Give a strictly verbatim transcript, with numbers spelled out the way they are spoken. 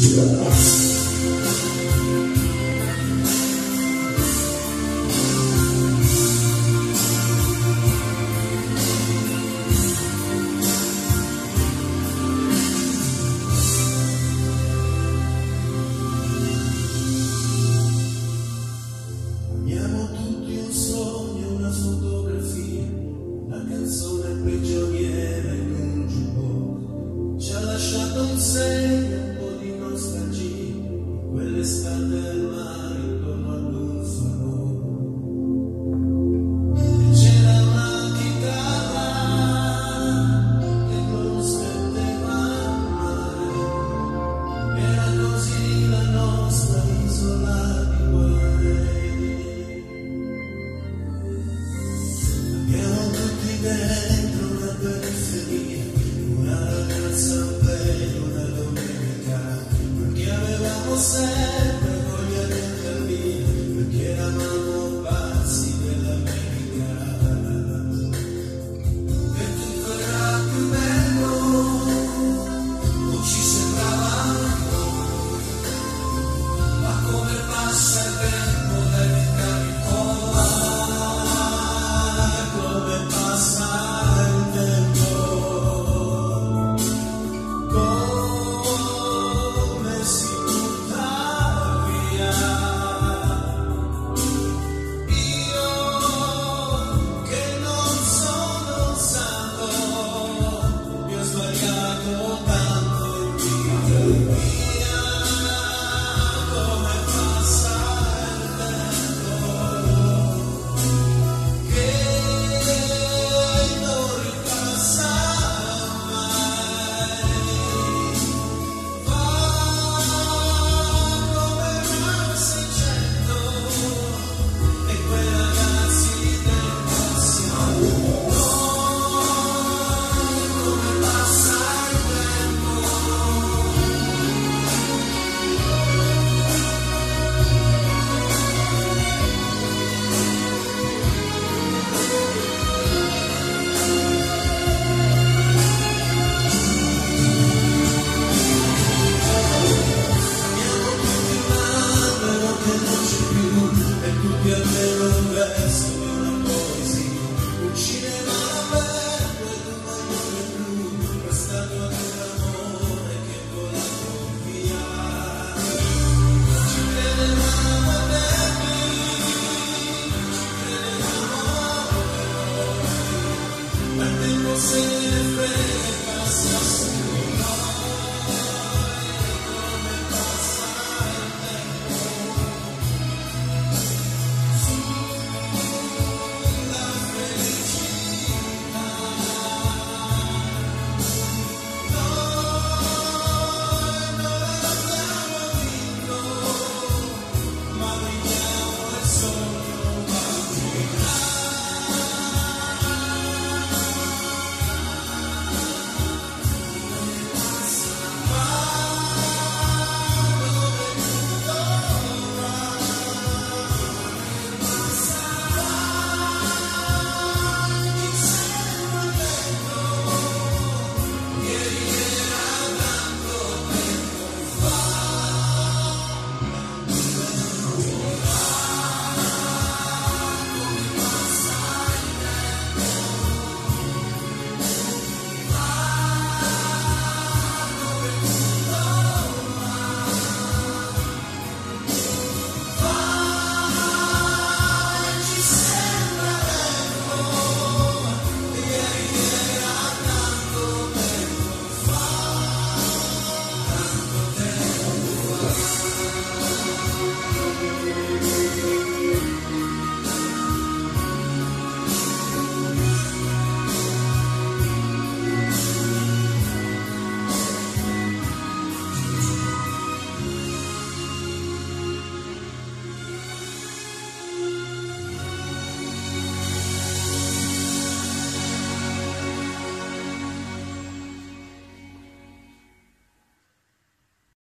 Abbiamo tutti un sogno, una fotografia, una canzone prigioniera in un giubbotto. Ci ha lasciato un segno, un po' di nostalgia, quell'estate al mare intorno ad un falò. E c'era una chitarra che non smetteva mai. Era così la nostra isola di guai. Abbiamo tutti dentro una periferia, una ragazza un pelo, una domenica, perché avevamo sempre voglia di andar via, perché eravamo pazzi dell'America. E tutto era più bello, non ci sembrava ancora, ma come passa il tempo la vita ricorda. Come passa il tempo, come si butta via. Io che non sono un santo, mi ho sbagliato tanto in vita mia.